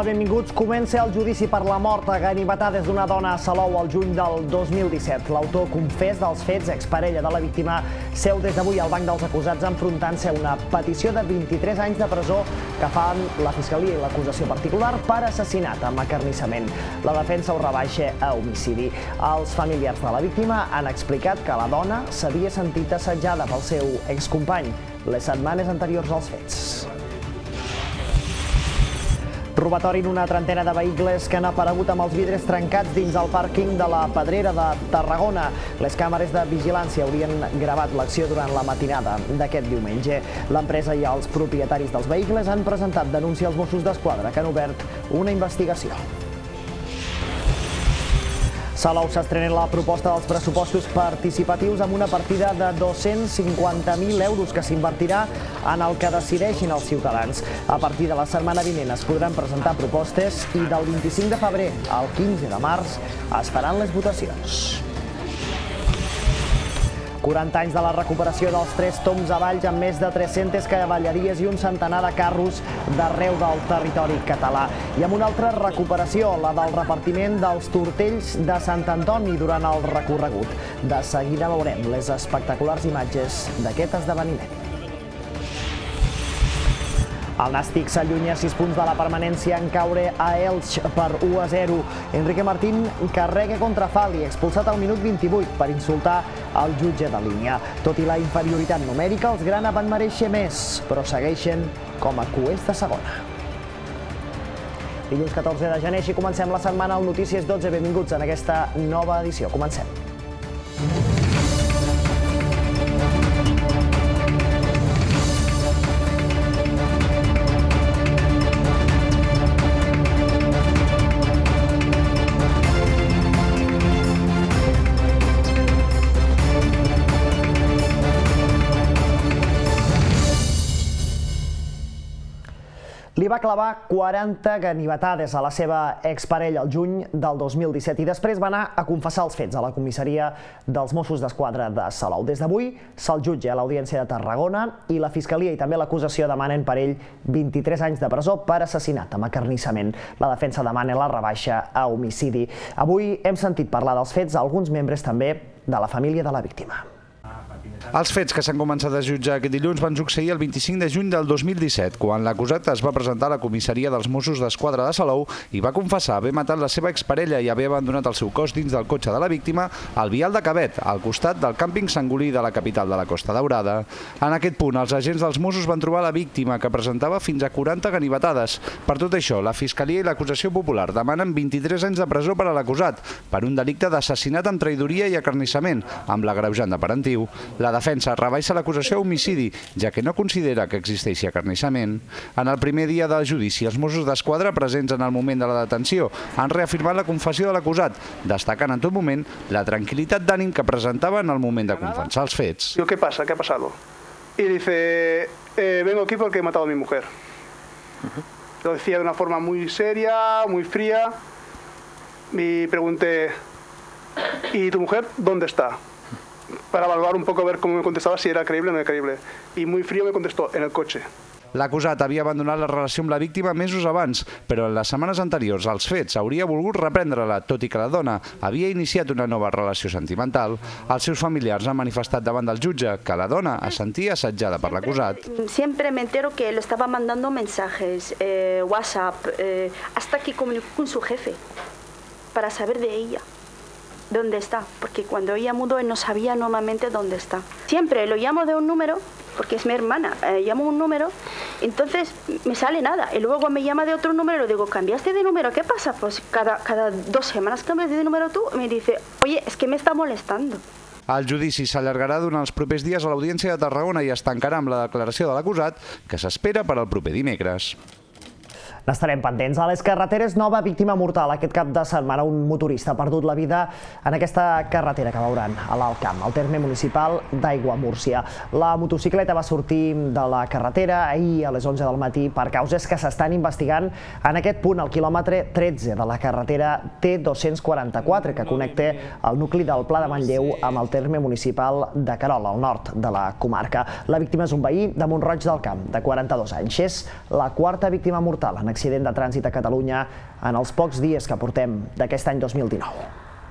Hola, benvinguts. Comença el judici per la mort a ganivetades d'una dona a Salou al juny del 2017. L'autor confés dels fets, exparella de la víctima, seu des d'avui al banc dels acusats enfrontant-se a una petició de 23 anys de presó que fan la Fiscalia i l'acusació particular per assassinat amb acarnissament. La defensa ho rebaixa a homicidi. Els familiars de la víctima han explicat que la dona s'havia sentit assetjada pel seu excompany les setmanes anteriors als fets. Robatori en una trentena de vehicles que han aparegut amb els vidres trencats dins el pàrquing de la Pedrera de Tarragona. Les càmeres de vigilància haurien gravat l'acció durant la matinada d'aquest diumenge. L'empresa i els propietaris dels vehicles han presentat denúncia als Mossos d'Esquadra, que han obert una investigació. Salou s'estrena la proposta dels pressupostos participatius amb una partida de 250.000 euros que s'invertirà en el que decideixin els ciutadans. A partir de la setmana vinent es podran presentar propostes i del 25 de febrer al 15 de març es faran les votacions. 40 anys de la recuperació dels Tres Tombs a Valls amb més de 300 cavalleries i un centenar de carros d'arreu del territori català. I amb una altra recuperació, la del repartiment dels tortells de Sant Antoni durant el recorregut. De seguida veurem les espectaculars imatges d'aquest esdeveniment. El Nàstic s'allunya 6 punts de la permanència en caure a Elx per 1-0. Enrique Martín carrega contra Fali, expulsat al minut 28 per insultar el jutge de línia. Tot i la inferioritat numèrica, els grana van mereixer més, però segueixen com a coers de segona. Dilluns 14 de gener, així comencem la setmana al Notícies 12. Benvinguts en aquesta nova edició. Comencem. Li va clavar 40 ganivetades a la seva exparella al juny del 2017 i després va anar a confessar els fets a la comissaria dels Mossos d'Esquadra de Salou. Des d'avui se'l jutja a l'Audiència de Tarragona i la Fiscalia i també l'acusació demanen per ell 23 anys de presó per assassinat amb acarnissament. La defensa demana la rebaixa a homicidi. Avui hem sentit parlar dels fets a alguns membres també de la família de la víctima. Els fets que s'han començat a jutjar aquest dilluns van succeir el 25 de juny del 2017, quan l'acusat es va presentar a la comissaria dels Mossos d'Esquadra de Salou i va confessar haver matat la seva exparella i haver abandonat el seu cos dins del cotxe de la víctima al vial de Cavet, al costat del càmping Sangolí de la capital de la Costa Daurada. En aquest punt, els agents dels Mossos van trobar la víctima, que presentava fins a 40 ganivetades. Per tot això, la Fiscalia i l'acusació popular demanen 23 anys de presó per a l'acusat, per un delicte d'assassinat amb traïdoria i acarnissament, amb l'agreujant de parentiu. La defensa rebaixa l'acusació a homicidi, ja que no considera que existeixi acarnissament. En el primer dia del judici, els Mossos d'Esquadra, presents en el moment de la detenció, han reafirmat la confessió de l'acusat, destacant en tot moment la tranquil·litat d'ànim que presentava en el moment de confessar els fets. ¿Qué pasa? ¿Qué ha pasado? Y dice, vengo aquí porque he matado a mi mujer. Lo decía de una forma muy seria, muy fría. Y pregunté, ¿y tu mujer dónde está? Para evaluar un poco, ver cómo me contestaba, si era creíble o no era creíble. Y muy frío me contestó, en el coche. L'acusat havia abandonat la relació amb la víctima mesos abans, però en les setmanes anteriors als fets hauria volgut reprendre-la, tot i que la dona havia iniciat una nova relació sentimental. Els seus familiars han manifestat davant del jutge que la dona es sentia assetjada per l'acusat. Siempre me entero que le estaba mandando mensajes, WhatsApp, hasta que comunicó con su jefe para saber de ella. ¿Dónde está? Porque cuando ella mudó él no sabía normalmente dónde está. Siempre lo llamo de un número, porque es mi hermana, llamo un número, entonces me sale nada. Y luego me llama de otro número y le digo, ¿cambiaste de número? ¿Qué pasa? Pues cada 2 semanas cambias de número tú. Y me dice, oye, es que me está molestando. El judici s'allargarà durant els propers dies a l'Audiència de Tarragona i es tancarà amb la declaració de l'acusat, que s'espera per al proper dimecres. N'estarem pendents. A les carreteres, nova víctima mortal. Aquest cap de setmana un motorista ha perdut la vida en aquesta carretera que veuran a l'Alt Camp, al terme municipal d'Aiguamúrcia. La motocicleta va sortir de la carretera ahir a les 11 del matí per causes que s'estan investigant en aquest punt, al quilòmetre 13 de la carretera T244, que connecta el nucli del Pla de Manlleu amb el terme municipal de Querol, al nord de la comarca. La víctima és un veí de Mont-roig del Camp, de 42 anys. És la quarta víctima mortal en accident de trànsit a Catalunya en els pocs dies que portem d'aquest any 2019.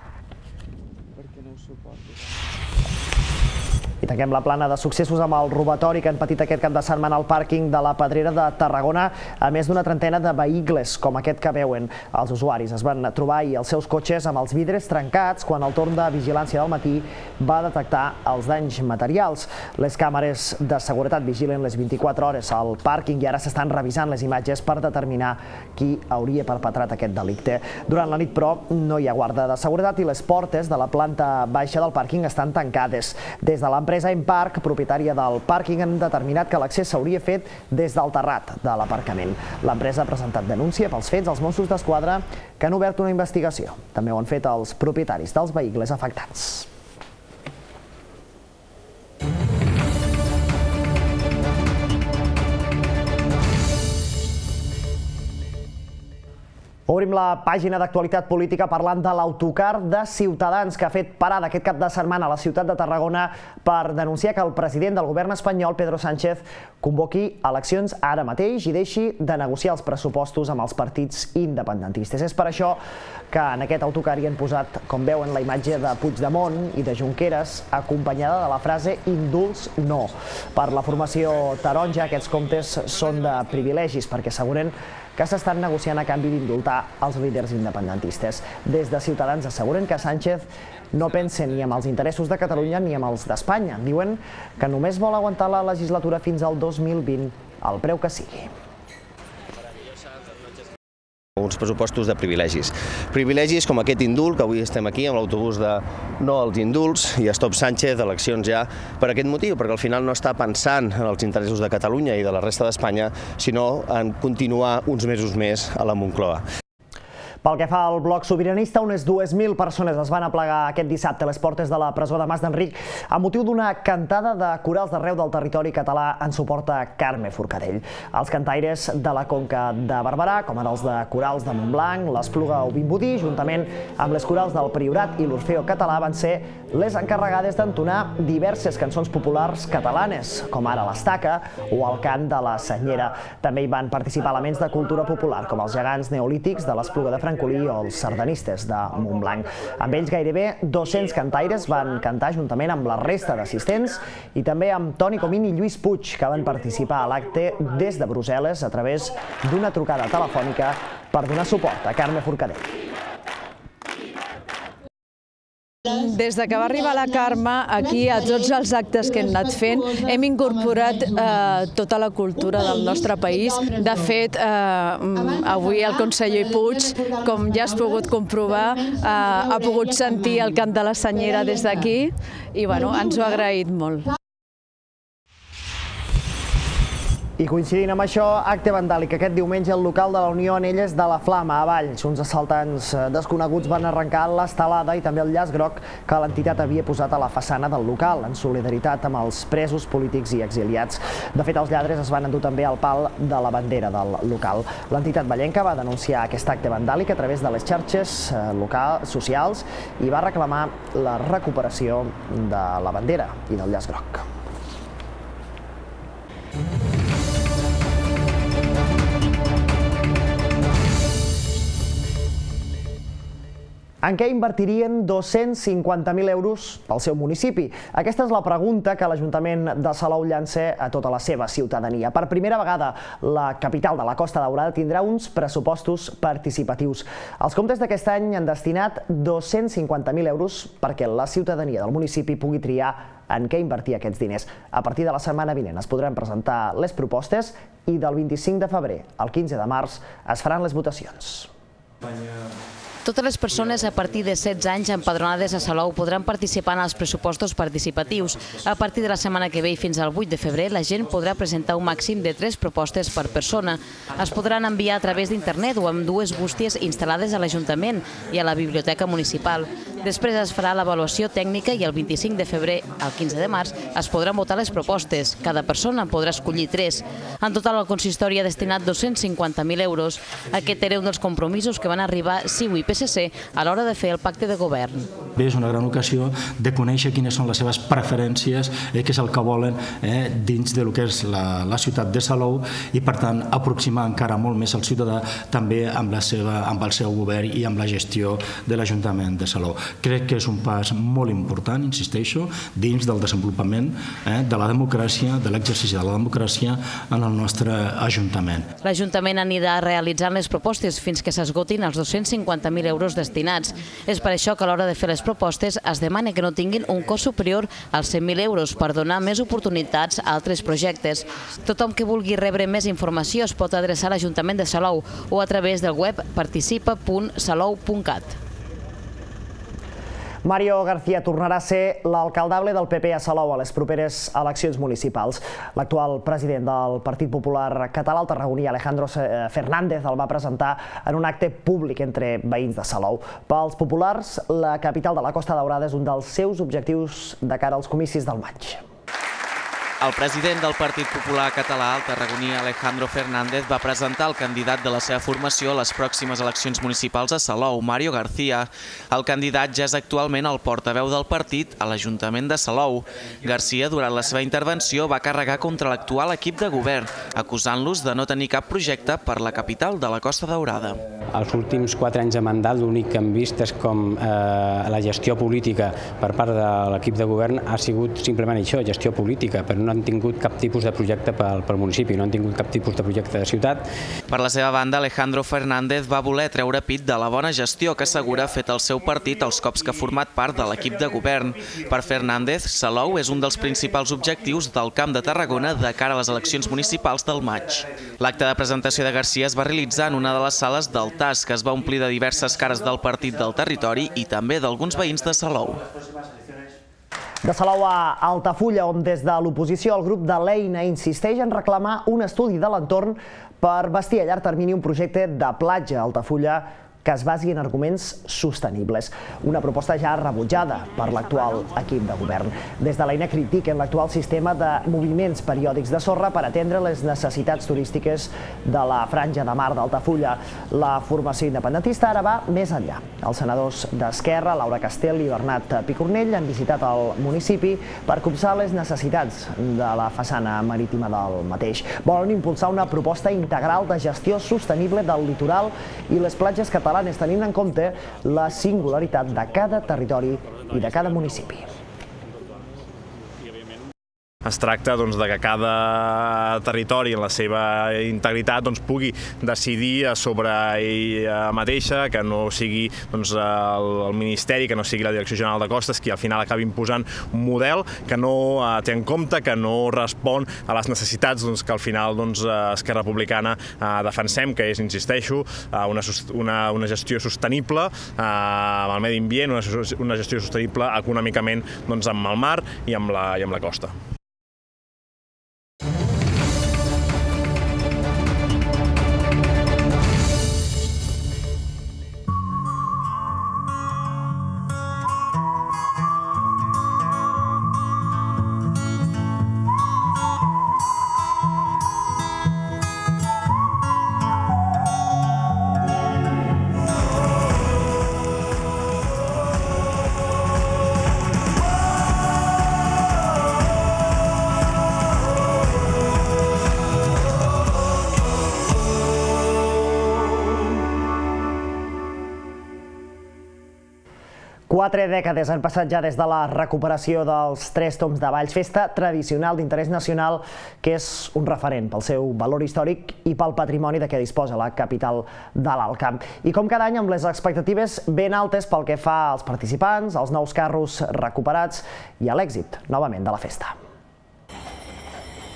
I tanquem la plana de successos amb el robatori que han patit aquest cap de setmana al pàrquing de la Pedrera de Tarragona a més d'una trentena de vehicles com aquest que veuen. Els usuaris es van trobar ahir els seus cotxes amb els vidres trencats quan el torn de vigilància del matí va detectar els danys materials. Les càmeres de seguretat vigilen les 24 hores al pàrquing i ara s'estan revisant les imatges per determinar qui hauria perpetrat aquest delicte. Durant la nit, però, no hi ha guarda de seguretat i les portes de la planta baixa del pàrquing estan tancades. Des de l'empresa Empark, propietària del pàrquing, han determinat que l'accés s'hauria fet des del terrat de l'aparcament. L'empresa ha presentat denúncia pels fets als Mossos d'Esquadra, que han obert una investigació. També ho han fet els propietaris dels vehicles afectats. Obrim la pàgina d'actualitat política parlant de l'autocar de Ciutadans que ha fet parada aquest cap de setmana a la ciutat de Tarragona per denunciar que el president del govern espanyol, Pedro Sánchez, convoqui eleccions ara mateix i deixi de negociar els pressupostos amb els partits independentistes. És per això que en aquest autocar hi han posat, com veuen, la imatge de Puigdemont i de Junqueras, acompanyada de la frase «Indults no». Per la formació taronja, aquests comptes són de privilegis perquè asseguren que s'estan negociant a canvi d'indultar els líders independentistes. Des de Ciutadans asseguren que Sánchez no pensa ni amb els interessos de Catalunya ni amb els d'Espanya. Diuen que només vol aguantar la legislatura fins al 2020, al preu que sigui. Uns pressupostos de privilegis. Privilegis com aquest indult, que avui estem aquí amb l'autobús de no als indults i Stop Sánchez, eleccions ja per aquest motiu, perquè al final no està pensant en els interessos de Catalunya i de la resta d'Espanya, sinó en continuar uns mesos més a la Moncloa. Pel que fa al bloc sobiranista, unes 2.000 persones es van aplegar aquest dissabte a les portes de la presó de Mas d'Enric amb motiu d'una cantada de corals d'arreu del territori català en suport a Carme Forcadell. Els cantaires de la Conca de Barberà, com ara els de corals de Montblanc, l'Espluga o Vimbodí, juntament amb les corals del Priorat i l'Orfeo Català, van ser les encarregades d'entonar diverses cançons populars catalanes, com ara l'Estaca o el cant de la Senyera. També hi van participar elements de cultura popular, com els gegants neolítics de l'Espluga de Francolí o els sardanistes de Montblanc. Amb ells gairebé 200 cantaires van cantar juntament amb la resta d'assistents i també amb Toni Comín i Lluís Puig, que van participar a l'acte des de Brussel·les a través d'una trucada telefònica per donar suport a Carme Forcadell. Des que va arribar la Carme, aquí a tots els actes que hem anat fent, hem incorporat tota la cultura del nostre país. De fet, avui el conseller Puig, com ja has pogut comprovar, ha pogut sentir el cant de la Senyera des d'aquí i ens ho ha agraït molt. I coincidint amb això, acte vandàlic aquest diumenge al local de la Unió Anelles de la Flama, a Valls. Uns assaltants desconeguts van arrencar l'estelada i també el llaç groc que l'entitat havia posat a la façana del local, en solidaritat amb els presos polítics i exiliats. De fet, els lladres es van endur també al pal de la bandera del local. L'entitat vallenca va denunciar aquest acte vandàlic a través de les xarxes socials i va reclamar la recuperació de la bandera i del llaç groc. En què invertirien 250.000 euros pel seu municipi? Aquesta és la pregunta que l'Ajuntament de Salou llança a tota la seva ciutadania. Per primera vegada, la capital de la Costa Daurada tindrà uns pressupostos participatius. Els comptes d'aquest any han destinat 250.000 euros perquè la ciutadania del municipi pugui triar en què invertir aquests diners. A partir de la setmana vinent es podran presentar les propostes i del 25 de febrer al 15 de març es faran les votacions. Totes les persones a partir de 16 anys empadronades a Salou podran participar en els pressupostos participatius. A partir de la setmana que ve i fins al 8 de febrer, la gent podrà presentar un màxim de 3 propostes per persona. Es podran enviar a través d'internet o amb 2 bústies instal·lades a l'Ajuntament i a la Biblioteca Municipal. Després es farà l'avaluació tècnica i el 25 de febrer al 15 de març es podran votar les propostes. Cada persona en podrà escollir 3. En total, el consistori ha destinat 250.000 euros. Aquest era un dels compromisos que van arribar CiU i PSC a l'hora de fer el pacte de govern. És una gran ocasió de conèixer quines són les seves preferències, què és el que volen dins del que és la ciutat de Salou i, per tant, aproximar encara molt més el ciutadà també amb el seu govern i amb la gestió de l'Ajuntament de Salou. Crec que és un pas molt important, insisteixo, dins del desenvolupament de la democràcia, de l'exercici de la democràcia en el nostre Ajuntament. L'Ajuntament anirà realitzant les propostes fins que s'esgotin els 250.000 euros destinats. És per això que a l'hora de fer les propostes es demana que no tinguin un cost superior als 100.000 euros per donar més oportunitats a altres projectes. Tothom que vulgui rebre més informació es pot adreçar a l'Ajuntament de Salou o a través del web participa.salou.cat. Mario García tornarà a ser l'alcaldable del PP a Salou a les properes eleccions municipals. L'actual president del Partit Popular Català, el tarragoní Alejandro Fernández, el va presentar en un acte públic entre veïns de Salou. Pels populars, la capital de la Costa Daurada és un dels seus objectius de cara als comicis del maig. El president del Partit Popular Català, el tarragoní Alejandro Fernández, va presentar el candidat de la seva formació a les pròximes eleccions municipals a Salou, Mario García. El candidat ja és actualment el portaveu del partit a l'Ajuntament de Salou. García, durant la seva intervenció, va carregar contra l'actual equip de govern, acusant-los de no tenir cap projecte per la capital de la Costa Daurada. Els últims 4 anys de mandat l'únic que hem vist és com la gestió política per part de l'equip de govern ha sigut simplement això, gestió política, però no han tingut cap tipus de projecte pel municipi, no han tingut cap tipus de projecte de ciutat. Per la seva banda, Alejandro Fernández va voler treure pit de la bona gestió que assegura ha fet el seu partit els cops que ha format part de l'equip de govern. Per Fernández, Salou és un dels principals objectius del Camp de Tarragona de cara a les eleccions municipals del maig. L'acte de presentació de García es va realitzar en una de les sales del TAS, que es va omplir de diverses cares del partit del territori i també d'alguns veïns de Salou. De Salou a Altafulla, on des de l'oposició el grup de l'Eina insisteix en reclamar un estudi de l'entorn per bastir a llarg termini un projecte de platja a Altafulla que es basi en arguments sostenibles. Una proposta ja rebutjada per l'actual equip de govern. Des de l'Eina critiquen l'actual sistema de moviments periòdics de sorra per atendre les necessitats turístiques de la franja de mar d'Altafulla. La formació independentista ara va més enllà. Els senadors d'Esquerra, Laura Castell i Bernat Picornell, han visitat el municipi per copsar les necessitats de la façana marítima del mateix. Volen impulsar una proposta integral de gestió sostenible del litoral i les platges catalanes, tenint en compte la singularitat de cada territori i de cada municipi. Es tracta de que cada territori en la seva integritat pugui decidir sobre ell mateixa, que no sigui el Ministeri, que no sigui la Direcció General de Costes qui al final acabi imposant un model que no té en compte, que no respon a les necessitats que al final Esquerra Republicana defensem, que és, insisteixo, una gestió sostenible amb el medi ambient, una gestió sostenible econòmicament amb el mar i amb la costa. Quatre dècades han passat ja des de la recuperació dels 3 tombs de Valls, festa tradicional d'interès nacional que és un referent pel seu valor històric i pel patrimoni de què disposa la capital de l'Alt Camp. I com cada any amb les expectatives ben altes pel que fa als participants, als nous carros recuperats i a l'èxit, novament, de la festa.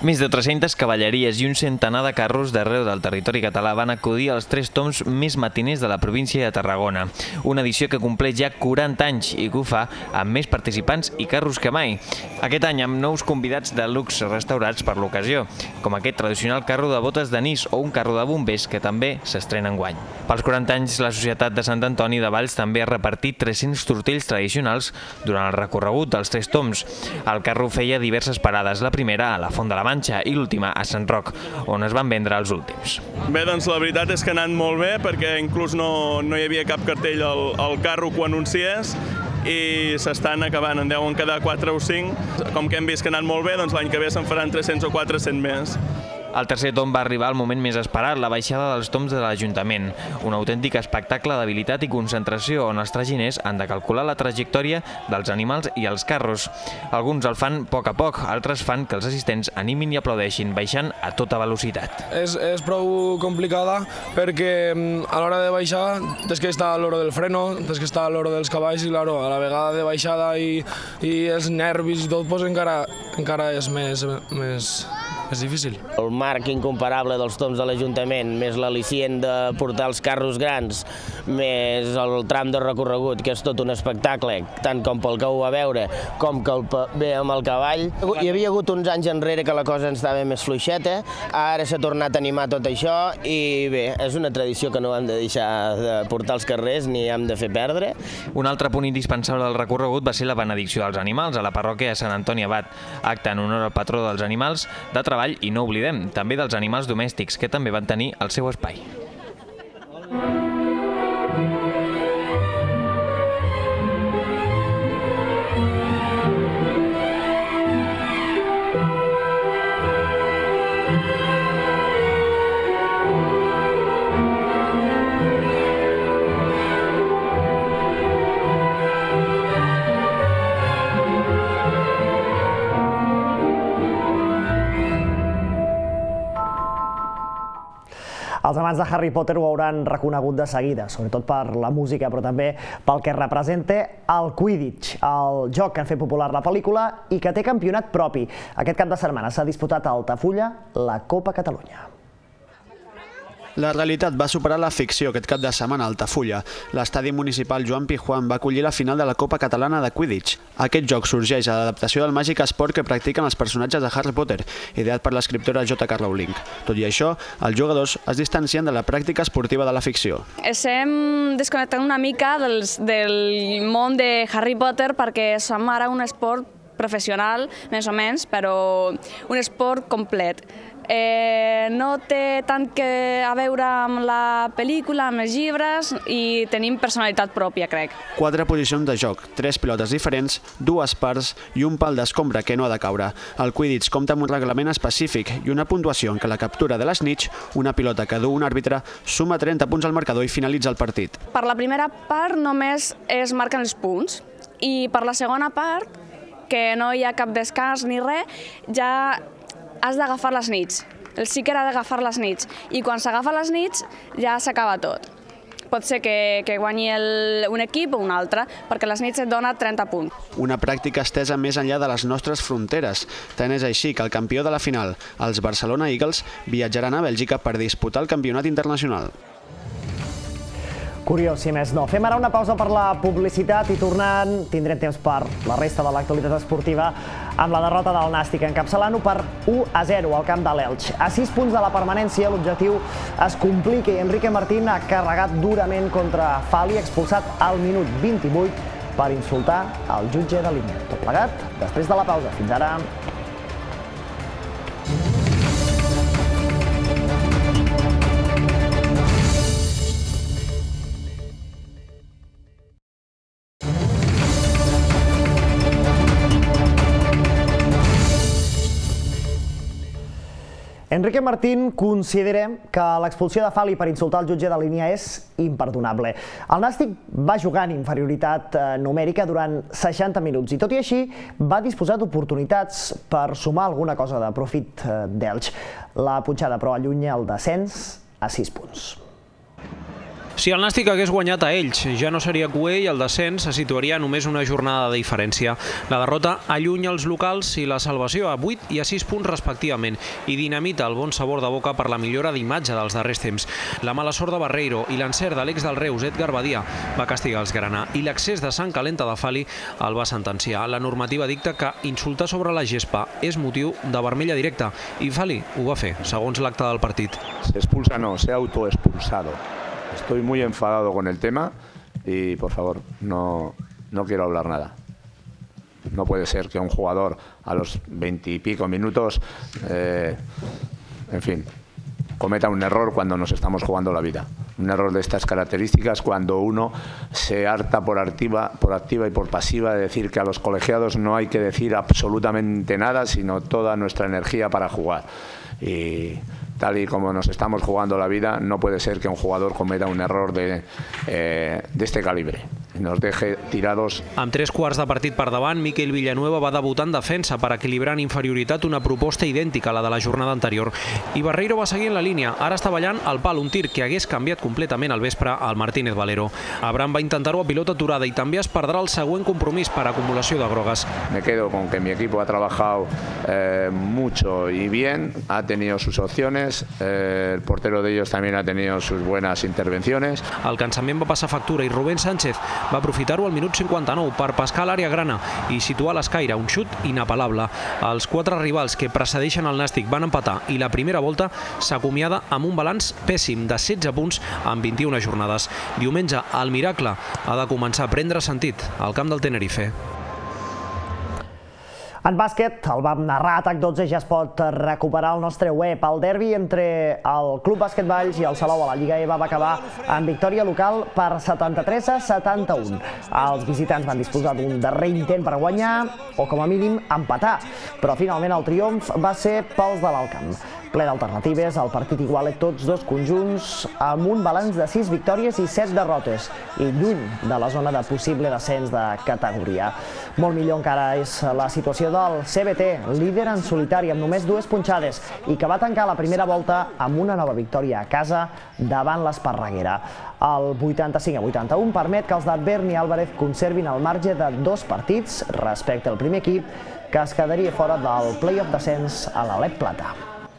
Més de 300 cavalleries i un centenar de carros d'arreu del territori català van acudir als 3 tombs més matiners de la província de Tarragona. Una edició que compleix ja 40 anys i que ho fa amb més participants i carros que mai. Aquest any amb nous convidats de luxe restaurats per l'ocasió, com aquest tradicional carro de botes d'anís o un carro de bombers que també s'estrena enguany. Pels 40 anys, la Societat de Sant Antoni de Valls també ha repartit 300 tortells tradicionals durant el recorregut dels 3 tombs. El carro feia diverses parades, la primera a la Font de la Manxa i l'última a Sant Roc, on es van vendre els últims. Bé, doncs la veritat és que ha anat molt bé, perquè inclús no hi havia cap cartell al carro que ho anunciés, i s'estan acabant, en deuen quedar 4 o 5. Com que hem vist que ha anat molt bé, doncs l'any que ve se'n faran 300 o 400 més. El tercer tomb va arribar al moment més esperat, la baixada dels tombs de l'Ajuntament. Un autèntic espectacle d'habilitat i concentració on els traginers han de calcular la trajectòria dels animals i els carros. Alguns el fan a poc, altres fan que els assistents animin i aplaudeixin, baixant a tota velocitat. És prou complicada perquè a l'hora de baixar tens que estar a l'hora del freno, tens que estar a l'hora dels cavalls i a la vegada de baixada i els nervis i tot, encara és més difícil. El marc incomparable dels tombs de l'Ajuntament, més l'al·licient de portar els carros grans, més el tram de recorregut, que és tot un espectacle, tant com pel que ho va veure, com que ve amb el cavall. Hi havia hagut uns anys enrere que la cosa estava més fluixeta, ara s'ha tornat a animar tot això i bé, és una tradició que no hem de deixar de portar als carrers ni hem de fer perdre. Un altre punt indispensable del recorregut va ser la benedicció dels animals a la parròquia de Sant Antoni Abat, acte en honor al patró dels animals de treball i no oblidem, també dels animals domèstics, que també van tenir el seu espai. Els amants de Harry Potter ho hauran reconegut de seguida, sobretot per la música, però també pel que representa el Quidditch, el joc que ha fet popular la pel·lícula i que té campionat propi. Aquest cap de setmana s'ha disputat a Altafulla la Copa Catalunya. La realitat va superar la ficció aquest cap de setmana a Altafulla. L'estadi municipal Joan Pijuan va acollir la final de la Copa Catalana de Quidditch. Aquest joc sorgeix a l'adaptació del màgic esport que practiquen els personatges de Harry Potter, ideat per l'escriptora J.K. Rowling. Tot i això, els jugadors es distancien de la pràctica esportiva de la ficció. Estem desconnectant una mica del món de Harry Potter perquè som ara un esport professional, més o menys, però un esport complet. No té tant a veure amb la pel·lícula, amb els llibres, i tenim personalitat pròpia, crec. 4 posicions de joc, 3 pilotes diferents, 2 parts i un pal d'escombra que no ha de caure. El Quidditch compta amb un reglament específic i una puntuació en què la captura de l'esnitx, una pilota que du un àrbitre, suma 30 punts al marcador i finalitza el partit. Per la primera part només es marquen els punts i per la segona part, que no hi ha cap descans ni res, ja has d'agafar les nits. El seeker ha d'agafar les nits. I quan s'agafa les nits ja s'acaba tot. Pot ser que guanyi un equip o un altre, perquè les nits et dona 30 punts. Una pràctica estesa més enllà de les nostres fronteres. Tant és així que el campió de la final, els Barcelona Eagles, viatjaran a Bèlgica per disputar el campionat internacional. Curiós, si més no. Fem ara una pausa per la publicitat i tornant tindrem temps per la resta de l'actualitat esportiva amb la derrota del Nàstic, encapçalant-ho per 1-0 al camp de l'Elx. A 6 punts de la permanència, l'objectiu es complica i Enrique Martín ha carregat durament contra Fali, expulsat al minut 28 per insultar el jutge de línia. Tot plegat, després de la pausa. Fins ara. Enrique Martín considera que l'expulsió de Fali per insultar el jutge de línia és imperdonable. El Nàstic va jugar en inferioritat numèrica durant 60 minuts i tot i així va disposar d'oportunitats per sumar alguna cosa de profit d'Elx. La punxada però allunya el descens a 6 punts. Si el Nàstic hagués guanyat a ells, ja no seria cuer i el descens se situaria a només una jornada de diferència. La derrota allunya els locals i la salvació a 8 i a 6 punts respectivament i dinamita el bon sabor de boca per la millora d'imatge dels darrers temps. La mala sort de Barreiro i l'encert de l'ex del Reus, Edgar Badia, va castigar els Granà i l'accés de sang calenta de Fali el va sentenciar. La normativa dicta que insultar sobre la gespa és motiu de vermella directa i Fali ho va fer, segons l'acte del partit. Se expulsa no, se ha autoexpulsado. Estoy muy enfadado con el tema y, por favor, no quiero hablar nada. No puede ser que un jugador a los 20 y pico minutos, en fin, cometa un error cuando nos estamos jugando la vida. Un error de estas características cuando uno se harta por activa y por pasiva de decir que a los colegiados no hay que decir absolutamente nada, sino toda nuestra energía para jugar. Y tal y como nos estamos jugando la vida, no puede ser que un jugador cometa un error de este calibre. Nos deje tirados. Amb 3 quarts de partit per davant, Miquel Villanueva va debutar en defensa per equilibrar en inferioritat una proposta idèntica a la de la jornada anterior. I Barreiro va seguir en la línia. Ara està ballant al pal, un tir que hagués canviat completament al vespre al Martínez Valero. Abraham va intentar-ho a pilota aturada i també es perdrà el següent compromís per acumulació de grogues. Me quedo con que mi equipo ha trabajado mucho y bien, ha tenido sus opciones, el portero de ellos también ha tenido sus buenas intervenciones. El cansament va passar factura i Rubén Sánchez va aprofitar-ho al minut 59 per pescar l'àrea grana i situar l'escaire, un xut inapel·lable. Els 4 rivals que precedeixen el Nàstic van empatar i la primera volta s'acomiada amb un balanç pèssim de 16 punts en 21 jornades. Diumenge, el miracle ha de començar a prendre sentit al camp del Tenerife. En bàsquet, el vam narrar, Atac 12 ja es pot recuperar al nostre web. El derbi entre el Club Bàsquet Valls i el Salou a la Lliga EVA va acabar amb victòria local per 73-71. Els visitants van disposar d'un darrer intent per guanyar o, com a mínim, empatar, però finalment el triomf va ser pels de l'Alt Camp. Ple d'alternatives, el partit iguala tots dos conjunts amb un balanç de 6 victòries i 7 derrotes i lluny de la zona de possible descens de categoria. Molt millor encara és la situació del CBT, líder en solitari amb només 2 punxades i que va tancar la primera volta amb una nova victòria a casa davant l'Esparreguera. El 85-81 permet que els de Berni Álvarez conservin el marge de 2 partits respecte al primer equip que es quedaria fora del play-off descens a l'Alep Plata.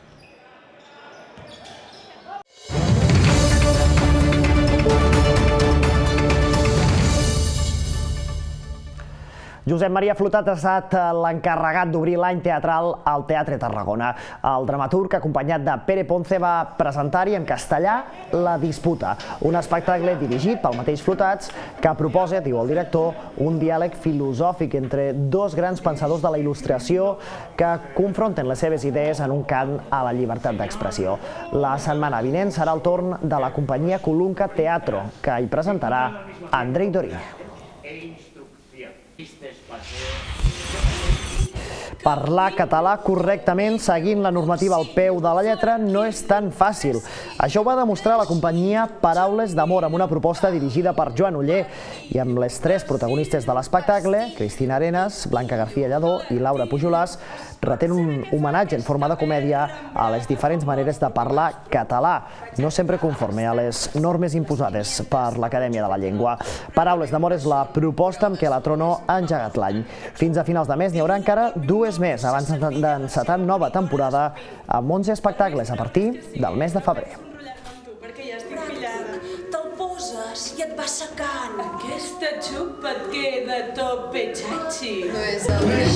Josep Maria Flotat ha estat l'encarregat d'obrir l'any teatral al Teatre Tarragona. El dramaturg, acompanyat de Pere Ponce, va presentar-hi en castellà La disputa, un espectacle dirigit pel mateix Flotats que proposa, diu el director, un diàleg filosòfic entre 2 grans pensadors de la il·lustració que confronten les seves idees en un cant a la llibertat d'expressió. La setmana vinent serà el torn de la companyia Colunca Teatro, que hi presentarà Andrei Dorí. Parlar català correctament seguint la normativa al peu de la lletra no és tan fàcil. Això ho va demostrar la companyia Paraules d'Amor amb una proposta dirigida per Joan Oller i amb les 3 protagonistes de l'espectacle, Cristina Arenas, Blanca García Lladó i Laura Pujolàs, retén un homenatge en forma de comèdia a les diferents maneres de parlar català, no sempre conforme a les normes imposades per l'Acadèmia de la Llengua. Paraules d'Amor és la proposta amb què la Trono ha engegat l'any. Fins a finals de mes n'hi haurà encara 2 més abans d'encetar nova temporada amb 11 espectacles a partir del mes de febrer. Perquè ja estic pillada. Te'l poses i et va secant. Aquesta xupa et queda tot petxatxi. No és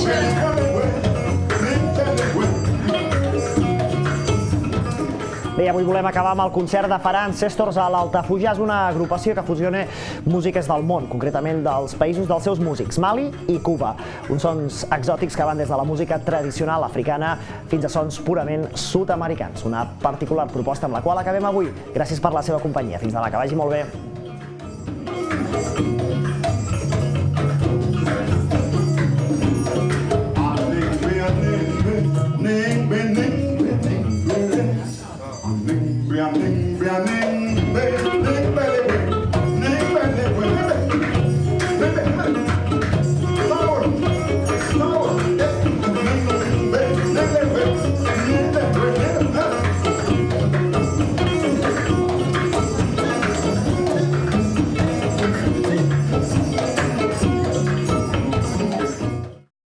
Bé, avui volem acabar amb el concert de Ferran Sestors a l'Altafulla. És una agrupació que fusiona músiques del món, concretament dels països dels seus músics, Mali i Cuba. Uns sons exòtics que van des de la música tradicional africana fins a sons purament sud-americans. Una particular proposta amb la qual acabem avui. Gràcies per la seva companyia. Fins demà, que vagi molt bé.